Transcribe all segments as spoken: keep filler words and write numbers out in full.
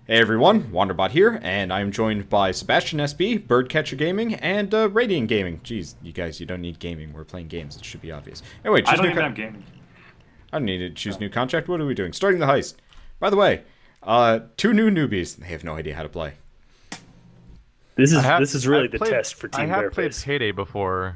Hey everyone, Wanderbot here, and I'm joined by Sebastian S B, Birdcatcher Gaming, and uh, Radiant Gaming. Jeez, you guys, you don't need gaming. We're playing games. It should be obvious. Anyway, choose I don't new even have gaming. I don't need to choose new contract. What are we doing? Starting the heist. By the way, uh, two new newbies. They have no idea how to play. This is have, this is really I've the played, test for Team I have Bearface. played Payday before.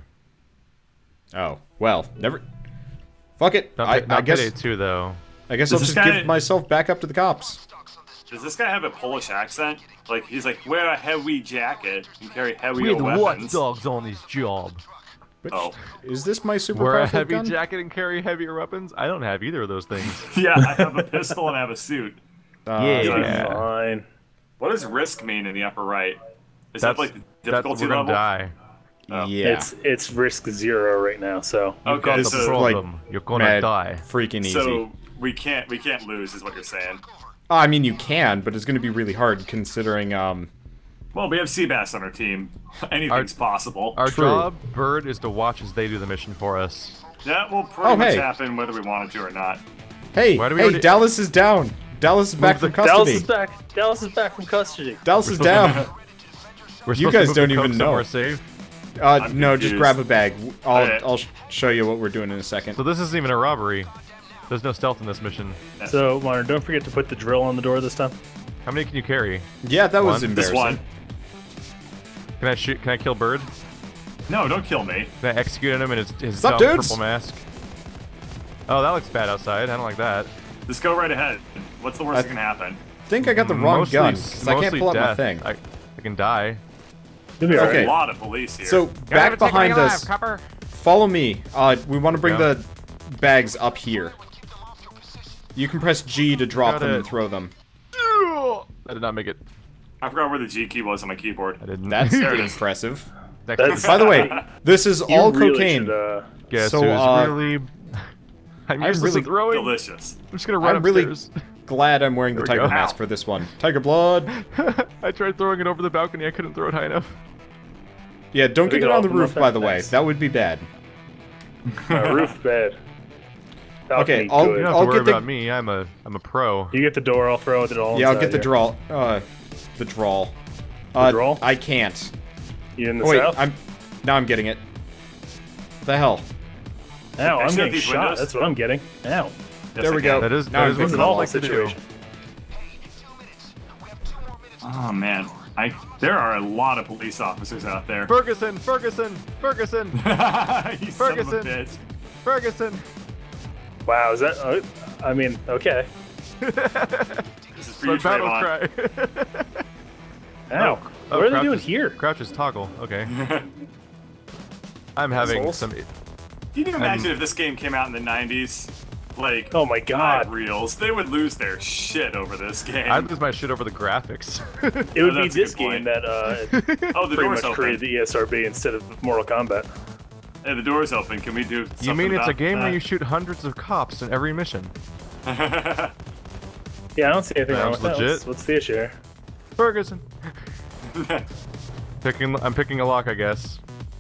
Oh, well, never... Fuck it. Not, I, not I guess Payday two, though. I guess Does I'll just this guy- give myself back up to the cops. Does this guy have a Polish accent? Like, he's like, wear a heavy jacket and carry heavy We had the weapons. Watchdogs on this job. Which, Oh. Is this my super Wear a powerful heavy gun? jacket and carry heavier weapons? I don't have either of those things. Yeah, I have a pistol and I have a suit. Uh, Yeah. You're fine. What does risk mean in the upper right? Is That's, that like the that's difficulty we're gonna level? die. Oh. Yeah. It's it's risk zero right now. So You've Okay, got this the is so, like problem. You're gonna mad die. freaking easy. so we can't we can't lose, is what you're saying. Oh, I mean, you can, but it's going to be really hard considering, um... Well, we have Seabass on our team. Anything's possible. Our True. job, Bird, is to watch as they do the mission for us. That will pretty Oh, much hey. happen whether we want it to or not. Hey, Why do we hey, already- Dallas is down. Dallas is back the- from custody. Dallas is back. Dallas is back from custody. Dallas is down. We're You supposed to guys move don't the coke even know. somewhere safe. Uh, I'm no, just confused. grab a bag. I'll, Okay. I'll sh show you what we're doing in a second. So this isn't even a robbery. There's no stealth in this mission. So, Marner, don't forget to put the drill on the door this time. How many can you carry? Yeah, that was One. This embarrassing. one. Can I shoot? Can I kill Bird? No, don't kill me. Can I execute him in his, his Sup, dumb dudes? purple mask? Oh, that looks bad outside. I don't like that. Just go right ahead. What's the worst I- that can happen? I think I got the wrong Mostly- gun, because I can't mostly pull up my death. thing. I, I can die. You'll be Okay. alright. A lot of police here. So, back behind us, follow me. Uh, we want to bring Yeah. the bags up here. You can press G to drop Got them it. and throw them. I did not make it. I forgot where the G key was on my keyboard. I didn't. That's There it is. impressive. That That's- By the way, this is You all really cocaine. should, uh, guess so, who's uh, really. I'm I'm useless really- at throwing. Delicious. I'm just gonna run I'm really upstairs. glad I'm wearing the There we tiger go. mask Ow. for this one. Tiger blood. I tried throwing it over the balcony. I couldn't throw it high enough. Yeah, don't We get it can on the open up roof, that by the way. fence. That would be bad. uh, roof bed. Okay, Balcony, I'll- You good. don't have I'll to worry get the- about me. I'm a I'm a pro. You get the door. I'll throw it all. Yeah, I'll inside get the here. draw. Uh, the draw. Uh, draw? I can't. You in the Oh, wait, south? I'm. Now I'm getting it. What the hell? Ow, I'm Actually, getting these shot. windows- That's what I'm getting. Ow. Yes, There I we can. go. That is Now that I'm is what fixing It's an cops all like to do. situation. Oh man, I there are a lot of police officers out there. Ferguson, Ferguson, Ferguson, You son of a Ferguson. bitch. Ferguson. Wow, is that? Uh, I mean, okay. This is for My you, battle Trayvon. cry. Ow. Oh, what are they crouch doing is- here? Crouch is toggle. Okay. I'm having Assholes. some. Can you imagine if this game came out in the nineties? Like, Oh my god. five reels, they would lose their shit over this game. I'd lose my shit over the graphics. It would Oh, be that's a this good game point. that uh, oh, the pretty door's much created open. the E S R B instead of Mortal Kombat. Hey, the door's open. Can we do something You mean it's a about game where that? you shoot hundreds of cops in every mission? Yeah, I don't see anything wrong with Sounds that. legit. What's, what's the issue here? Ferguson. Picking. I'm picking a lock, I guess.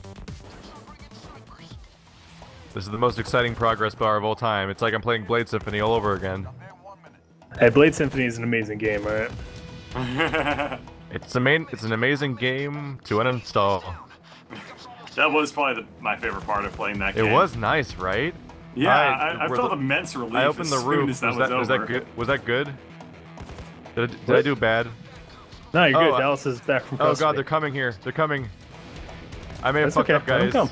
This is the most exciting progress bar of all time. It's like I'm playing Blade Symphony all over again. Hey, Blade Symphony is an amazing game, alright? It's a main. It's an amazing game to uninstall. That was probably the, my favorite part of playing that It game. was nice, right? Yeah, I- I, I were felt the- immense relief I opened as the soon roof. as that was was, that was over. that good? Was that good? Did I, did I What? do bad? No, you're good. Oh, I- Dallas is back from Oh custody. god, they're coming here. They're coming. I may have That's fucked okay. up, Let 'em guys. come.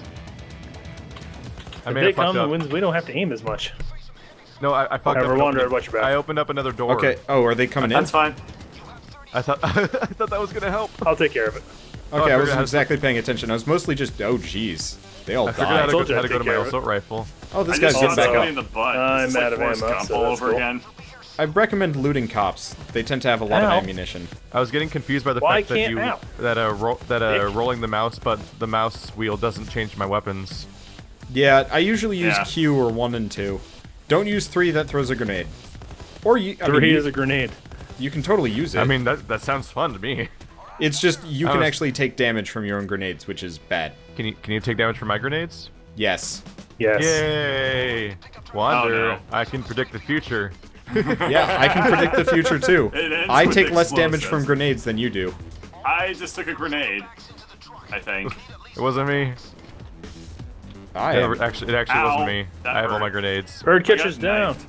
I If may they have fucked come, up. wins, we don't have to aim as much. No, I, I fucked However, up. Wander, and watch your back. I opened up another door. Okay. Oh, are they coming in? That's fine. I thought I thought that was gonna help. I'll take care of it. Oh, I Okay, I figured wasn't out- exactly paying attention. I was mostly just. Oh, jeez. They all I figured out how died. to, told go, you how I'd to go to take my care of it. assault rifle. Oh, this I guy's just getting shot back somebody up. in the butt. I'm This is out like of Forrest ammo, Gump so all that's over cool. again. I recommend looting cops. They tend to have a lot Ow. of ammunition. I was getting confused by the Why fact that can't- you ow. that uh ro that uh Dick. rolling the mouse, but the mouse wheel doesn't change my weapons. Yeah, I usually use Yeah. Q or one and two. Don't use three. That throws a grenade. Or you. I Three mean, you, is a grenade. you can totally use it. I mean that that sounds fun to me. it's just you I can was- actually take damage from your own grenades, which is bad. Can you can you take damage from my grenades? Yes. Yes. Yay! Wander, Oh, no. I can predict the future. Yeah, I can predict the future too. It ends I with take less damage explosives. from grenades than you do. I just took a grenade. I think. It wasn't me. I It am. actually, it actually Ow, wasn't me. that I have all my hurt. grenades. Bird I got catcher's down. knifed.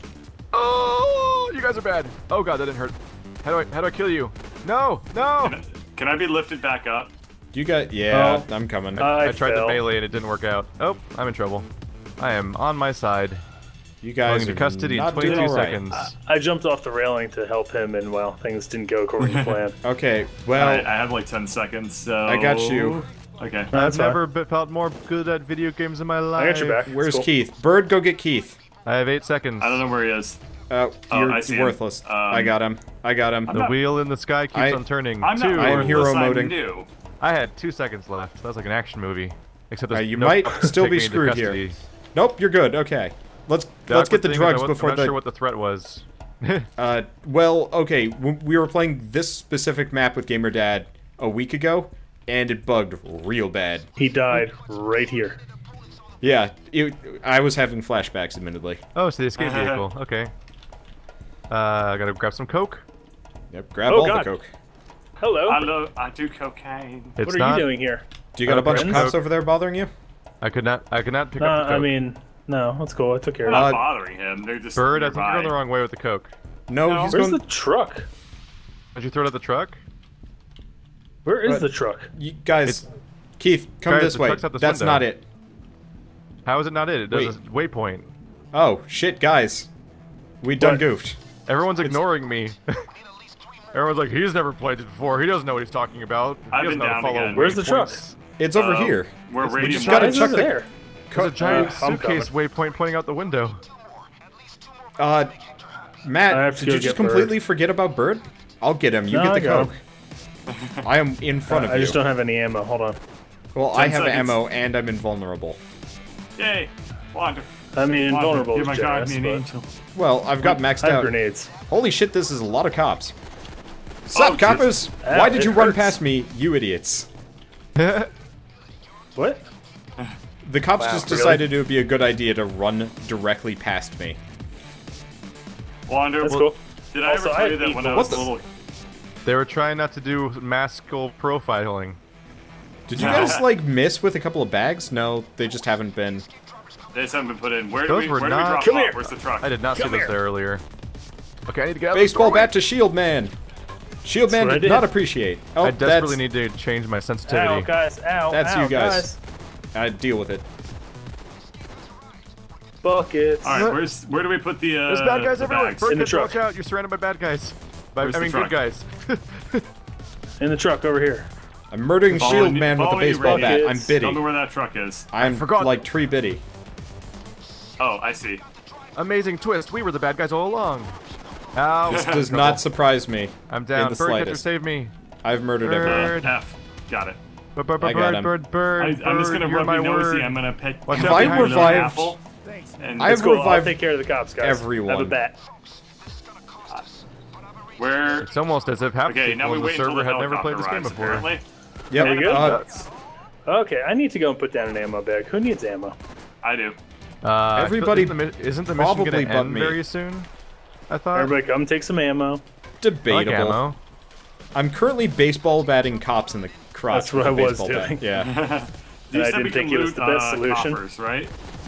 Oh, you guys are bad. Oh god, that didn't hurt. How do I, how do I kill you? No, no. Can I, can I be lifted back up? You got. Yeah, Oh. I'm coming. I, I tried fell. the melee and it didn't work out. Oh, I'm in trouble. I am on my side. you guys Going are to custody in not doing twenty-two all right. seconds. I jumped off the railing to help him, and well, things didn't go according to plan. Okay, well, I, I have like ten seconds, so. I got you. Okay. That's I've fine. never be- felt more good at video games in my life. I got your back. It's where's cool. Keith? Bird, go get Keith. I have eight seconds. I don't know where he is. Uh, Oh, you're I see him. worthless. Um, I got him. I got him. I'm The not- wheel in the sky keeps I- on turning. I'm Two. not I am worthless, hero I'm moding. new. I had two seconds left. That was like an action movie. Except Uh, there's you no might fucking still be taking me screwed into here. custody. Nope, you're good. Okay, let's The let's get awkward the thing is drugs I wa- before I'm not the. sure what the threat was. Uh, well, okay, w- we were playing this specific map with Gamer Dad a week ago, and it bugged real bad. He died right here. Yeah, it, I was having flashbacks, admittedly. Oh, it's the escape vehicle. Okay. Uh, I gotta grab some coke. Yep, grab Oh, all God. the coke. Hello. I love. I do cocaine. It's what are not. you doing here? Do you got a bunch of friends? cops over there bothering you? I could not. I could not pick No, up the coke. I mean, no, that's cool. I took care I'm of not it. Uh, bothering him. They're just. Bird, I think you're nearby. going the wrong way with the coke. No, No. he's Where's going. the truck? Did you throw it at the truck? Where is What? the truck? You guys, It's- Keith, come Guys, this the way. truck's out this That's window. not it. How is it not it? It does Wait. a waypoint. Oh shit, guys, we done What? goofed. Everyone's ignoring me. Everyone's like, he's never played it before. He doesn't know what he's talking about. He I've doesn't been know how to down follow again. Where's the truck? waypoints." It's over Uh, here. We're We radiant. just gotta Why is chuck it the. there? There's a giant Uh, I'm suitcase waypoint pointing out the window. Uh, Matt, I have to did go you just get Bird. completely forget about Bird? I'll get him. You No, get I the got coke. I am in front of I you. just don't have any ammo. Hold on. Well, I Ten have seconds. ammo and I'm invulnerable. Yay! Wander. I mean, Wander. invulnerable You're is my generous, guardian but angel. Well, I've got maxed I have out. grenades. Holy shit, this is a lot of cops. Sup, Oh, coppers? Ow, Why did it you run hurts. past me, you idiots? What? The cops Wow, just really? decided it would be a good idea to run directly past me. Wander. That's well, cool. Did I Also, ever I tell you have that eight when I bullets. was little? They were trying not to do maskal profiling. Did you guys, like, miss with a couple of bags? No, they just haven't been. They just haven't been put in. Where do Those we? were Where do we not- drop Come off? here. Where's the truck? I did not see Come this here. there earlier. Okay, I need to get out Baseball of the doorway. bat to Shield Man! Shield Man what I did did. not appreciate. Oh, I desperately that's, need to change my sensitivity. Ow, guys. Ow. That's ow, you guys. I deal with it. Buckets. All right, where's where do we put the? Uh, There's bad guys the everywhere. bags? Bird In the catcher, watch truck. out! You're surrounded by bad guys. By, Where's I the mean, truck? good guys. In the truck over here. I'm murdering Following Shield you- Man with a following you, baseball bat. Radiant. I'm Buckets. bitty. Tell me where that truck is. I'm forgot. like tree bitty. Oh, I see. Amazing twist. We were the bad guys all along. Ow. This does not surprise me. I'm in down. the Bird catcher, slightest. save me. I've murdered Bird. everyone. Uh, F. Got it. Bird, bird, I bird, got bird, him. bird, bird, I, I'm just gonna bird, you're rub my your nosy. word. I'm gonna pick. Watch Have out I behind you. revived- Apple, and I've It's cool. I'll revived take care of the cops, guys. everyone. I have a bat. where? It's almost as if half the Okay, people now we on the wait until server the had never helicopter played this game arrives, before. apparently. Yep. There you go. uh, Okay, I need to go and put down an ammo bag. Who needs ammo? I do. Uh, Everybody isn't the, mi- isn't the mission probably gonna but end me. very soon? I thought. Everybody come take some ammo. I like debatable. ammo. I'm currently baseball batting cops in the crotch. That's what with a I was baseball bat. doing. Yeah. You I said didn't we think can it was loot, the best uh, solution. coppers, right?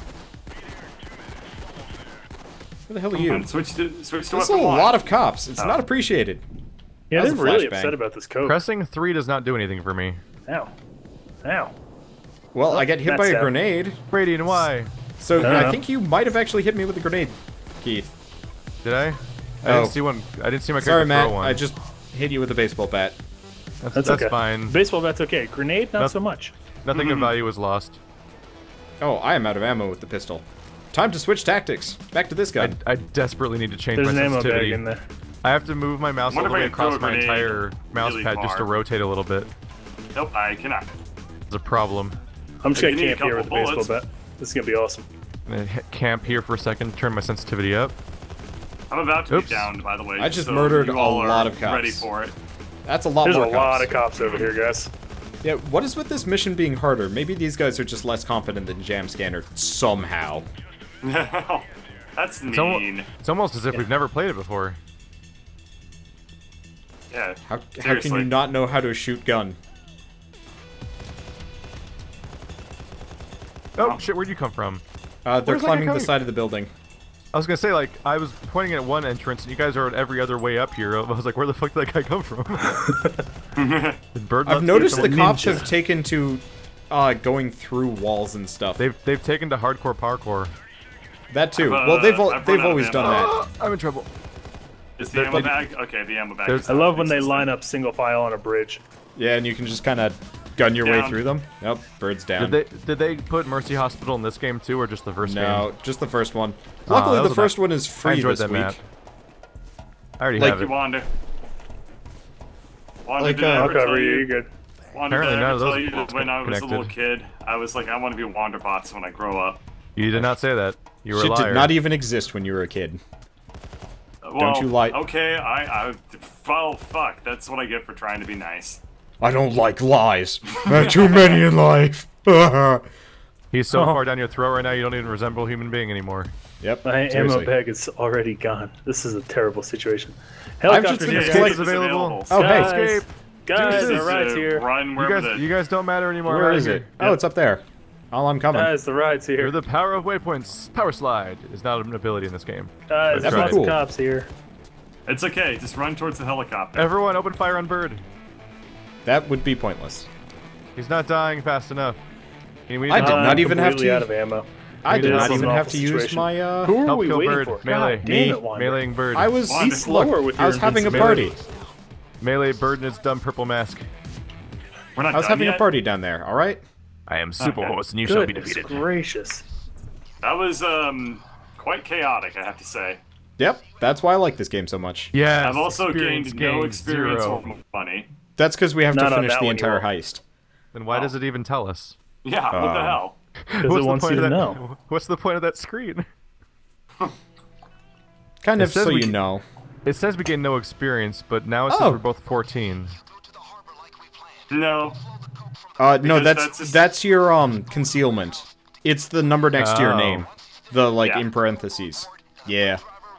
Where the hell are you? And switch to switch to There's a weapon one. lot of cops. It's Oh. not appreciated. Yeah, That was they're a really flashbang. upset about this code. Pressing three does not do anything for me. Ow. Ow. Well, I get hit That's by a down. grenade. Brady and why? So I don't I know. think you might have actually hit me with a grenade, Keith. Did I? I Oh. didn't see one. I didn't see my Sorry, character Matt. throw one. I just hit you with a baseball bat. That's, That's, that's okay. fine. Baseball bat's okay. Grenade, not Noth- so much. Nothing of value was lost. Oh, I am out of ammo with the pistol. Time to switch tactics. Back to this I, gun. I desperately need to change There's my an ammo bag sensitivity. in there. I have to move my mouse all Wonder the if way I can throw across a my grenade entire mouse really pad just to far. rotate a little bit. Nope, I cannot. It's a problem. I'm just You gonna need a camp here with the couple baseball bullets. bat. This is gonna be awesome. I'm gonna hit camp here for a second, turn my sensitivity up. I'm about to Oops. be downed, by the way. I just so murdered you a all are lot of cops. Ready for it. That's a lot There's a more lot cops. of cops over here, guys. Yeah, what is with this mission being harder? Maybe these guys are just less competent than Jam Scanner somehow. That's It's, almo mean. it's almost as if we've never played it before. Yeah. How, how seriously. can you not know how to shoot gun? Oh, Oh. shit, where'd you come from? Uh, they're Where's that guy climbing the coming- side of the building. I was gonna say, like, I was pointing at one entrance, and you guys are at every other way up here. I was like, where the fuck did that guy come from? Did Bird I've not see noticed the someone- cops have taken to uh, going through walls and stuff. They've, they've taken to hardcore parkour. That too. I've, uh, well, they've al I've they've run out of always done that. ammo. I'm in trouble. Is the But- ammo but- bag? Okay, the ammo bag. There's- is I not love when they existing. line up single file on a bridge. Yeah, and you can just kind of gun your way Down. through them. Nope, Bird's down. Did they did they put Mercy Hospital in this game too, or just the first game? No, just the first one. Aw, Luckily, that the was a first nice- one is I free enjoyed this that week. map. I already Like, have You it. wander. Wander, Like, did I uh, I'll ever cover tell you. you? You're good. Wander, Apparently did I none ever of tell those you bolts that when I was a connected. little kid, I was like, I want to be Wanderbots when I grow up. You did not say that. You were Shit a liar. did not even exist when you were a kid. Well, you lie- Okay, I, I, well, fuck. That's what I get for trying to be nice. I don't like lies. There are too many in life. He's so Oh. far down your throat right now, you don't even resemble a human being anymore. Yep. My ammo seriously. bag is already gone. This is a terrible situation. I've just Helicopter been here. escaping. guys. Escape is available. Oh, hey. Guys, Escape. Guys, Deuces. the ride's Uh, here. Run You wherever guys, the... you guys don't matter anymore. Where right is here. it? Oh, it's up there. Oh, I'm coming. Guys, the ride's You're here. the power of waypoints. Power slide is not an ability in this game. Guys, That'd there's be lots cool. of cops here. It's okay. Just run towards the helicopter. Everyone, open fire on Bird. That would be pointless. He's not dying fast enough. We need I to did help- not I'm even have completely to- out of ammo. I It did is not an even awful have to use situation. my, uh... Who are help we kill waiting Bird. for? Melee. God Me. damn it, Wander. Meleeing Bird. I was... Wander. Be slower look, with I was your having a invincibility. party. Melee Bird in its dumb purple mask. We're not I was done having yet? a party down there, alright? I am super Okay. host and you shall be Goodness defeated. gracious. That was, um, quite chaotic, I have to say. Yep, that's why I like this game so much. Yes. I've also experience gained no gained experience zero. or money. That's because we have Not to on finish that the one, you entire won't. heist. Then why Oh. does it even tell us? Yeah, what the Um, hell? Because it What's the wants point you of to that? know. What's the point of that screen? Kind It of says so we- you know. It says we gain no experience, but now it says Oh. we're both fourteen. No. Uh, no, Because that's that's just- that's your, um, concealment. It's the number next to your Oh. name. The, like, Yeah. in parentheses. Yeah.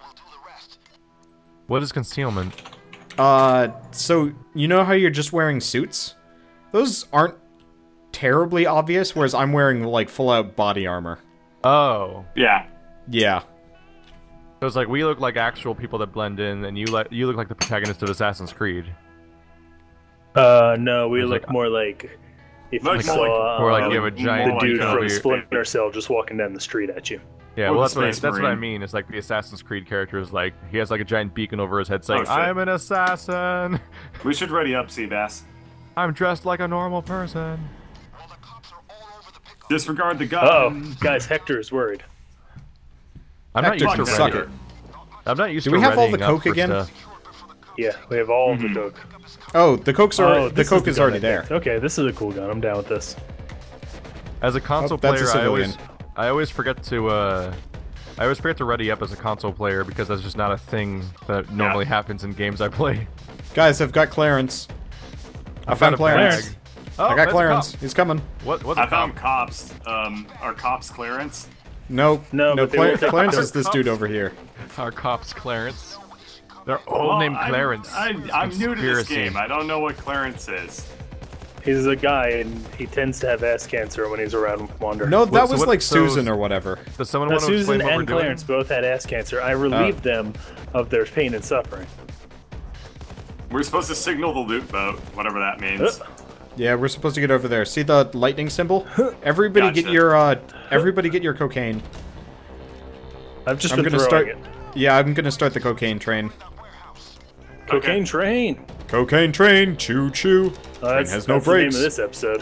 What is concealment? Uh, so, you know how you're just wearing suits? Those aren't terribly obvious, whereas I'm wearing, like, full-out body armor. Oh. Yeah. Yeah. So it's like we look like actual people that blend in, and you like you look like the protagonist of Assassin's Creed. Uh, no, we It's look like- more like if Look you more saw Or like uh, you have a more giant the like, dude uh, from over your- Splinter Cell just walking down the street at you. Yeah, Or well the that's what I, Space that's what I Marine. mean. It's like the Assassin's Creed character is like he has like a giant beacon over his head saying, Oh, shit. "I'm an assassin. We should ready up, Seabass. I'm dressed like a normal person." Disregard the Oh, gun. guys, Hector is worried. I'm not Hector used can to suck readying. it. I'm not used Do to we have all the readying up coke for again? stuff. Yeah, we have all Mhm. the coke. Oh, the coke's are Oh, the this coke the is gun already I there. picked. Okay, this is a cool gun. I'm down with this. As a console Oh, that's a player, I always civilian. I always forget to uh I always forget to ready up as a console player because that's just not a thing that normally happens in games I play. Guys, I've got Clarence. I I've found got a Clarence. bag. Oh, I got that's a Clarence. cop. He's coming. What? What's a I found cop? cops. Um, are cops clearance? No, No, no. but they Cla- won't take Clarence the is this cops. dude over here. Our cops, Clarence. They're all Well, named I'm- Clarence. I'm, It's I'm new to this conspiracy. game. I don't know what Clarence is. He's a guy, and he tends to have ass cancer when he's around Wander. No, that What- so was what- like so- Susan or whatever. Does someone No, want to Susan explain what and we're Clarence doing? both had ass cancer. I relieved them of their pain and suffering. We're supposed to signal the loot boat, whatever that means. Uh, Yeah, we're supposed to get over there. See the lightning symbol? Everybody get Gotcha. your uh everybody get your cocaine. I've just I'm been gonna throwing start it. Yeah, I'm gonna start the cocaine train. Cocaine Okay. train. Cocaine train, choo choo. Uh, that's has no that's the name brakes. of this episode.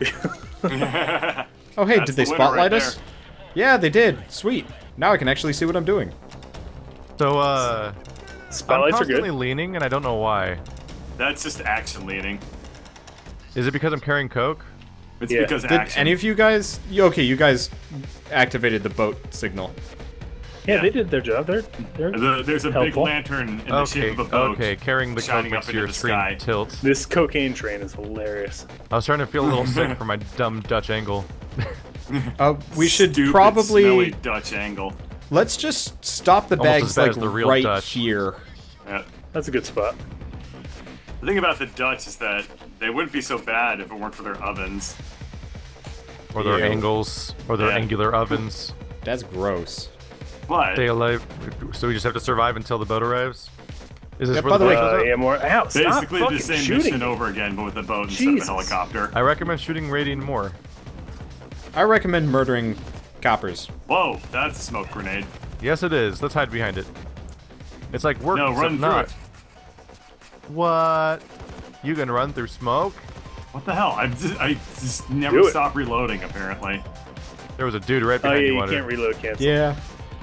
Oh hey, That's did they the winner spotlight right us? Yeah, they did. Sweet. Now I can actually see what I'm doing. So, uh, I'm Spotlights are constantly good. leaning, and I don't know why. That's just action leading. Is it because I'm carrying coke? It's Yeah. because Did action. any of you guys? Okay, you guys activated the boat signal. Yeah, Yeah. they did their job. They're they're The- there's a big helpful. lantern in the Okay, shape of a boat. okay, carrying the coke shining makes up into your the screen sky. tilt. This cocaine train is hilarious. I was starting to feel a little sick from my dumb Dutch angle. Uh, we should Stupid, probably smelly Dutch angle. Let's just stop the Almost as bags bad like as the real right Dutch. here. Yeah. That's a good spot. The thing about the Dutch is that they wouldn't be so bad if it weren't for their ovens. Or their Ew. angles, or their Yeah. angular ovens. That's gross. What? Stay alive. So we just have to survive until the boat arrives? Is this Yeah, where by the the way- boat Uh, goes up? yeah, more. Ow, stop Basically fucking the same shooting mission me. over again, but with a boat instead Jesus. of a helicopter. I recommend shooting Radiant more. I recommend murdering coppers. Whoa, that's a smoke grenade. Yes, it is. Let's hide behind it. It's like work, No, except run through not. it. What? You can run through smoke? What the hell? I just, I just Do never it. stop reloading, apparently. There was a dude right Oh behind yeah, you. you Wonder. can't reload cancel. Yeah.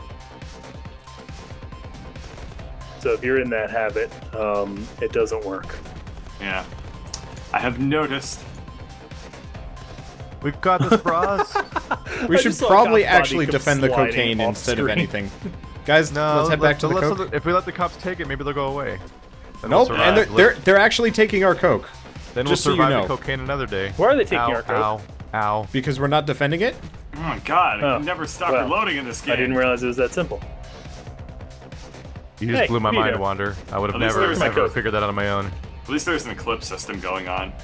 So if you're in that habit, um, it doesn't work. Yeah. I have noticed. We've got this, bros. We I should just saw probably God's body actually come defend the sliding cocaine off instead of screen. anything. Guys, No, let's head back to the let's- coke. If we let the cops take it, maybe they'll go away. Then we'll Nope, survive. and they're, Let- they're they're actually taking our coke then just so we'll you survive know. the cocaine another day. Why are they taking ow, our coke? Ow, ow. because we're not defending it. Oh my god, I Oh, can never stop well, reloading in this game. I didn't realize it was that simple. You just Hey, blew my what are you mind, doing? Wander. I would have At least never, there's my ever coke. figured that out on my own. At least there's an eclipse system going on.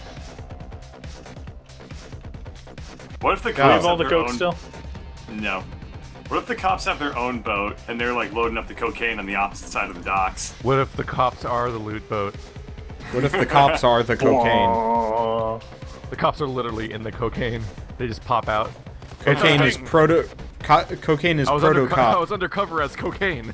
What if the Do we have cops all have the their coke own... still? No. What if the cops have their own boat and they're like loading up the cocaine on the opposite side of the docks? What if the cops are the loot boat? What if the cops are the cocaine? Aw. The cops are literally in the cocaine. They just pop out. Cocaine is proto. Co cocaine is I was, proto underco- I cop. was undercover as cocaine.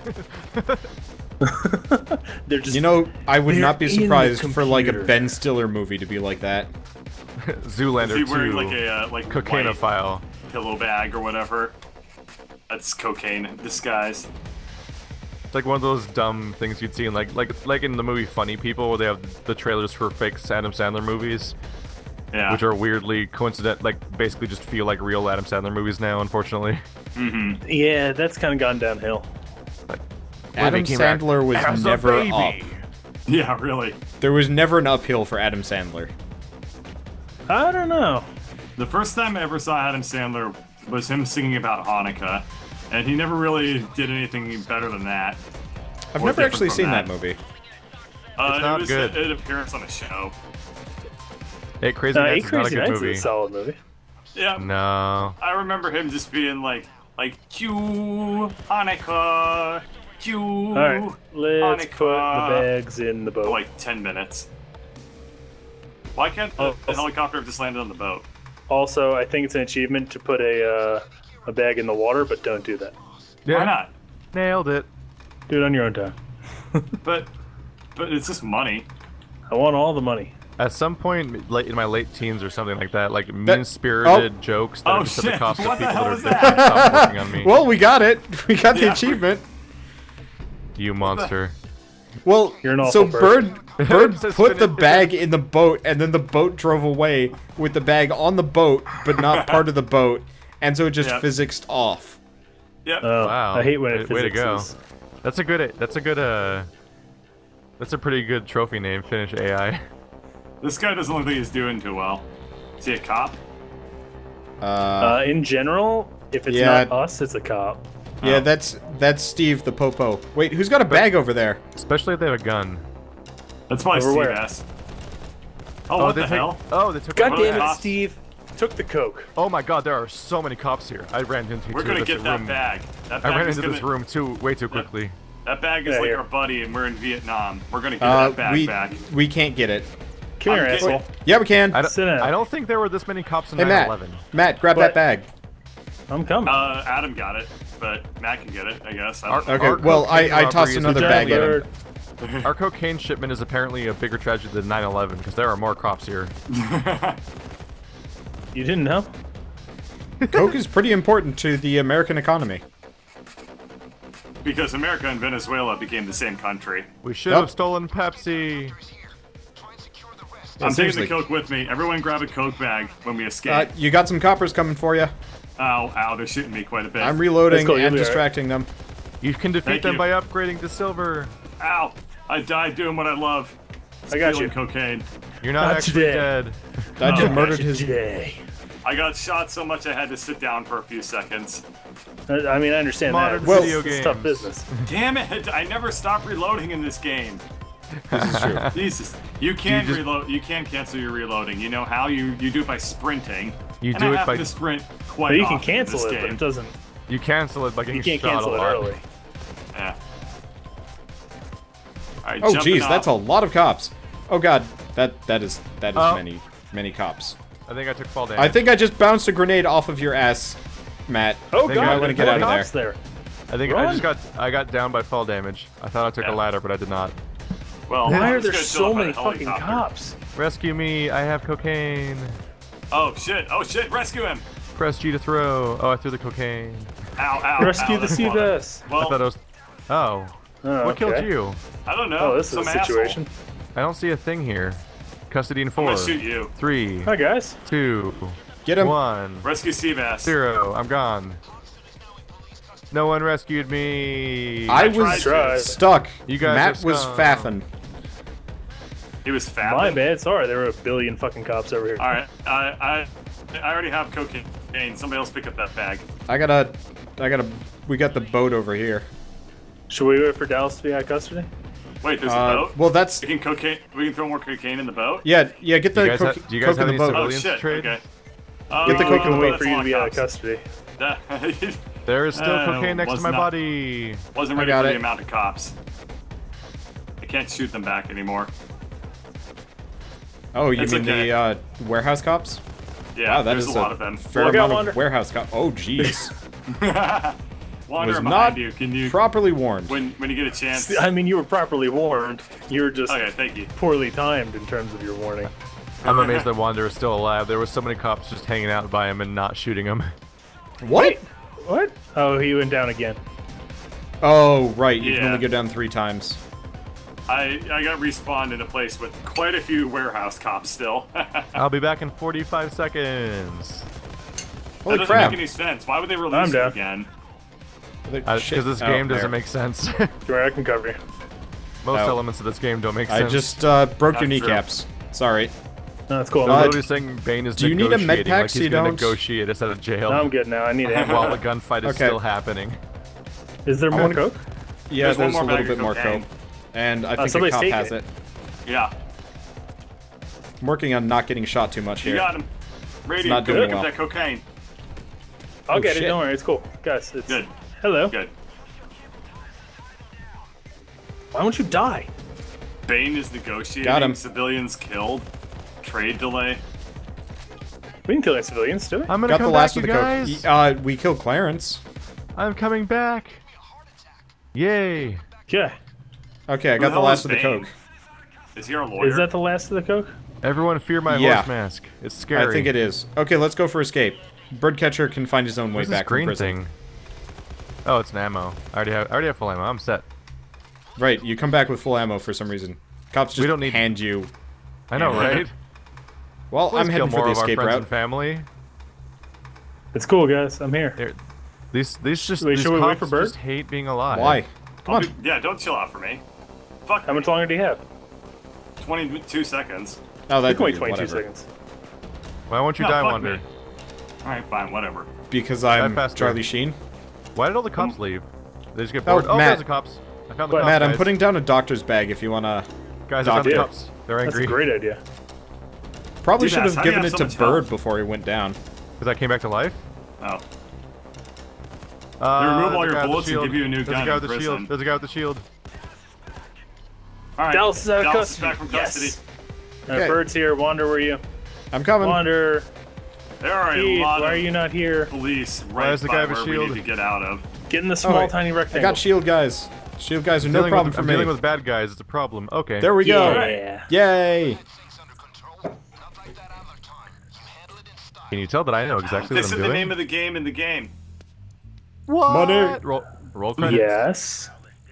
They're just. You know, I would They're not be in the surprised for like a computer. Ben Stiller movie to be like that. Zoolander Is he wearing two. like a uh, like white Cocainophile. pillow bag or whatever? That's cocaine disguise. It's like one of those dumb things you'd see in like like like in the movie Funny People, where they have the trailers for fake Adam Sandler movies, Yeah. which are weirdly coincident, like basically just feel like real Adam Sandler movies now, unfortunately. Mm-hmm. Yeah, that's kind of gone downhill. Adam They came back Sandler was as a never baby. up. Yeah, really. There was never an uphill for Adam Sandler. I don't know. The first time I ever saw Adam Sandler was him singing about Hanukkah, and he never really did anything better than that. I've Or never different actually from seen that, that. movie. Uh, It's not it was good. an appearance on a show. Hey, Crazy Uh, Nights Eight is not a Crazy good Nights movie. is a solid movie. Yeah. No. I remember him just being like, like, Q Hanukkah, Q All right, let's put the Hanukkah. bags in the For boat. like ten minutes. Why can't the, Oh, the helicopter have just landed on the boat? Also, I think it's an achievement to put a uh, a bag in the water, but don't do that. Yeah. Why not? Nailed it. Do it on your own time. But, but it's just money. I want all the money. At some point, late in my late teens or something like that, like mean-spirited jokes that Oh, are just at the shit. cost of What the people hell that are is that that? stop working on me. Well, we got it. We got the Yeah. achievement. You monster. Well, You're an so awful person. Bird Bird Just put the finish- bag in the boat, and then the boat drove away with the bag on the boat, but not part of the boat, and so it just Yep. physicsed off. Yep. Oh, Wow. I hate when it Way- way to go. physics is- That's a good. That's a good. Uh. That's a pretty good trophy name. Finish A I. This guy doesn't look like he's doing too well. Is he a cop? Uh, Uh, in general, if it's Yeah. not us, it's a cop. yeah, oh. that's that's Steve the Popo. Wait, who's got a bag over there? Especially if they have a gun. That's probably Over Steve where? S. Oh, what they the take, hell? Oh, they took. God What are damn the it, cops? Steve! Took the coke. Oh my God, there are so many cops here. I ran into We're two gonna of this get that room. bag. That I bag ran is into this gonna- room too way too quickly. That bag is Yeah, like here. our buddy, and we're in Vietnam. We're gonna get Uh, that bag we back. we can't get it. Come here, I'm asshole. getting- Yeah, we can. I don't, Sit down. I don't think there were this many cops in Hey, nine Matt. eleven. Matt, grab What? that bag. I'm coming. Uh, Adam got it, but Matt can get it, I guess. I Our- don't know. Okay, Our well, I, cocaine I tossed robbery is another Good bag job, at him. Bird. Our cocaine shipment is apparently a bigger tragedy than nine eleven because there are more cops here. You didn't know? Coke is pretty important to the American economy. Because America and Venezuela became the same country. We should Yep. have stolen Pepsi. Yeah, I'm seriously. taking the Coke with me. Everyone grab a Coke bag when we escape. Uh, you got some coppers coming for you. Ow, ow, they're shooting me quite a bit. I'm reloading Let's go, you'll and be alright. distracting them. You can defeat Thank them you. by upgrading to silver. Ow! I died doing what I love. I got Stealing you. cocaine. You're not, Not actually today. dead. I just Oh, murdered Gotcha his. today. I got shot so much I had to sit down for a few seconds. I I mean, I understand Modern that. Well- It's- video it's tough games. business. Damn it! I never stop reloading in this game. This is true. Jesus, you can just- reload. You can cancel your reloading. You know how? You you do it by sprinting. You and do I it happen by- to sprint quite But you can often in cancel this it, but game. it doesn't. You cancel it by getting You can't shot cancel a it lot. early. Yeah. All right, Oh jumping jeez, off. that's a lot of cops. Oh god, that that is that is Oh. many many cops. I think I took fall damage. I think I just bounced a grenade off of your ass, Matt. Oh think god, I wanna there's get more out of there. cops there. I think Run. I just got I got down by fall damage. I thought I took Yeah. a ladder, but I did not. Well, Why I are was there gonna so show up many at a fucking helicopter. cops? Rescue me! I have cocaine. Oh shit! Oh shit! Rescue him! Press G to throw. Oh, I threw the cocaine. Ow! Ow! Rescue ow, the that's water. Seabass. I thought Well, it was. Oh. Oh, What killed okay. you? I don't know. Oh, this is Some a asshole. situation. I don't see a thing here. Custody in I'm four, gonna shoot you. three, Hi guys. two, Get him. one, Rescue Seabass. zero. I'm gone. No one rescued me. I tried was to. stuck. You guys Matt are was scum. faffing. He was fat. My bad. Sorry, there were a billion fucking cops over here. All right, I I I already have cocaine. Somebody else pick up that bag. I gotta, I gotta. We got the boat over here. Should we wait for Dallas to be out of custody? Wait, there's a Uh, boat. well, that's We can cocaine. We can throw more cocaine in the boat. yeah, yeah. Get Do the you guys coke, have- do you guys coke have in the any boat. Oh civilians shit! to trade? Okay. Get the Oh, coke in the We'll wait boat. for you to be out of custody. That There is still Uh, cocaine next was to my not- body. wasn't I ready got for it. the amount of cops. I can't shoot them back anymore. Oh, you It's mean okay. the uh, warehouse cops? Yeah, Wow, that there's is a lot of them. fair Look out, amount Wander. of warehouse cops. Oh, jeez. Wander Was behind not you. Can you properly warned. when when you get a chance? I mean, you were properly warned. You were just Okay, thank you. poorly timed in terms of your warning. I'm amazed that Wander is still alive. There were so many cops just hanging out by him and not shooting him. What? What? Oh, he went down again. Oh, right. You can Yeah. only go down three times. I I got respawned in a place with quite a few warehouse cops still. that I'll be back in forty-five seconds. Holy doesn't crap! make any sense. Why would they release I'm it down. again? The- shit. Because this Oh, game there. doesn't make sense. Sure, I can cover you. Most Oh. elements of this game don't make I sense. just uh, broke your That's true. kneecaps. Sorry. No, that's cool. I'm Uh, literally saying Bane is do you need a med negotiating pack like so he's you gonna don't- negotiate us out of jail No, I'm good now. I need ammo. while the gunfight is Okay. still happening. Is there I more wanna- coke? Yeah, There's there's, one more a little bag of bit more cocaine. coke. And I think a somebody's cop taking has it. it. Yeah, I'm working on not getting shot too much you here. got him. Radio, not go doing pick up well. that cocaine. I'll Oh, get shit. it. Don't worry. It's cool, guys. It's Good. Hello. Good. Why won't you die? Bane is negotiating. Got him. Civilians killed. Trade delay. We didn't kill any civilians, did we? I'm gonna Got come the last back, of you the guys. coke. Uh, we killed Clarence. I'm coming back. Yay! Yeah. Okay, I Who got the hell last is of the Bane? coke. Is he our lawyer? Is that the last of the coke? Everyone fear my Yeah. horse mask. It's scary. I think it is. Okay, let's go for escape. Birdcatcher can find his own way What's this back from green prison. thing? Oh, it's an ammo. I already have. I already have full ammo. I'm set. Right, you come back with full ammo for some reason. Cops just We don't need- hand you. I know, right? Well, Please I'm kill heading for more the of our escape friends route. and family. It's cool, guys. I'm here. They're, these these just Wait, these should we wait cops for Bird? just hate being alive. Why? Come I'll on. be- yeah, don't chill out for me. Fuck. How much longer do you have? twenty-two seconds. Oh, You that can wait could be twenty-two whatever. seconds. Why won't you No, die, fuck Wonder? me. All right, fine, whatever. Because I'm faster. Charlie Sheen. Why did all the cops leave? They just get Oh, bored. Oh, Matt. there's the cops. I found the But- cops. Matt, I'm guys. putting down a doctor's bag if you wanna. Guys, I found the Doctor. cops. They're That's angry a great idea. Probably Dude, should Ass, have how do you given have it so to much Bird health? before he went down. because I came back to life. Oh. Uh, They remove all there's a your guy with the bullets and shield. give you a new There's gun a guy in with the prison. shield. There's a guy with the shield. All right. Dallas is out of Dallas is custody. back from custody. Yes. Uh, Okay. Bird's here. Wander, where are you? I'm coming. Wander. There are a Keith, lot why of are you not here? police Why right is the by guy with where a we shield? need to get out of. Get in the Oh, small, wait. tiny I rectangle. got shield guys. Shield guys are no Dealing problem with, for I'm me. dealing with bad guys. It's a problem. Okay. There we go. Yeah. Yay! Can you tell that I know exactly This what is I'm the doing? name of the game in the game. What? Money. Roll, roll credits. Yes.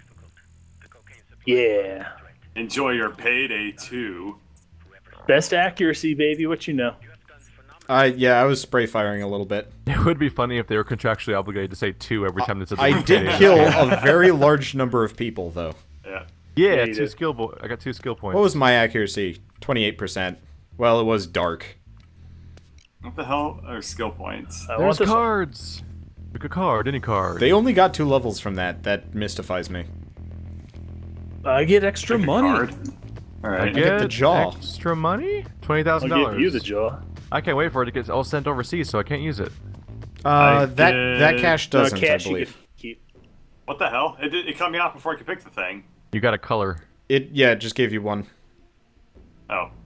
Yeah. Enjoy your Payday two. Best accuracy, baby. What you know? I yeah, I was spray firing a little bit. It would be funny if they were contractually obligated to say two every time they said. I they did did. kill a very large number of people though. Yeah. Yeah, Yeah, you two did. skill. Bo I got two skill points. What was my accuracy? twenty-eight percent. Well, it was dark. What the hell are skill points? I want There's this one. cards. Pick a card, any card. They only got two levels from that. That mystifies me. I get extra Pick a money. card. All I right. get get the jaw. extra money? Twenty thousand I'll dollars. give you the jaw. I can't wait for it to get all sent overseas, so I can't use it. Uh, I that that get- cash No, doesn't, cash I you believe. can keep. What the hell? It did, it cut me off before I could pick the thing. You got a color. It yeah, it just gave you one. Oh.